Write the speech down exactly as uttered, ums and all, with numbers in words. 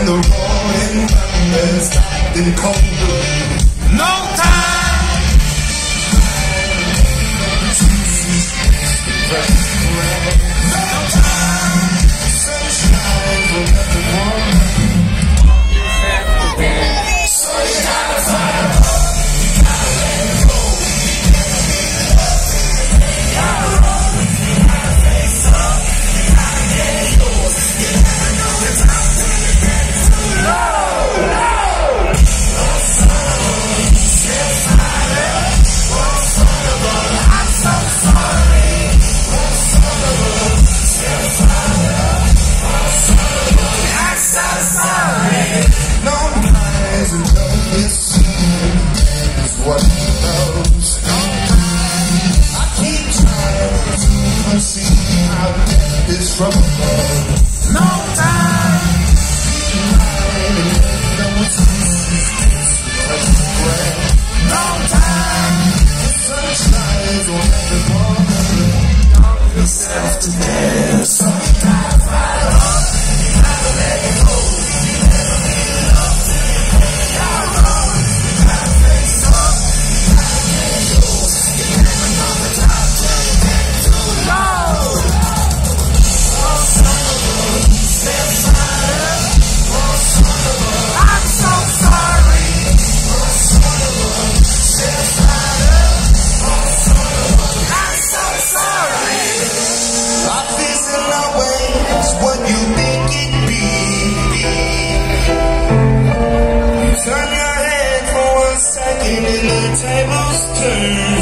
the roaring thunder stopped in cold. No time. No time. Sunshine will never warm. So you gotta fire up. You gotta let it go. You gotta run. You gotta face up. You gotta get yours. You never know the time till you get too low. Oh, son of a stepfather. Oh, son of a, I'm so sorry. Oh, son of a stepfather. Oh, son of a, I'm so sorry. No lies and love is seen is what he knows. No time. I keep trying to foresee how death is from above. No time. No time. The sunshine will never come. Calm yourself to death. So you gotta fight up. You gotta let it go. You never be enough till you pay your run. You gotta face up. You gotta get yours. You never know the time till you get too low. Oh, son of a stepfather. Oh, son of a, I'm so sorry. Oh, son of a stepfather. Oh, son of a, I'm so sorry. Life isn't always what you think it be. You turn your head for one second and the tables turn.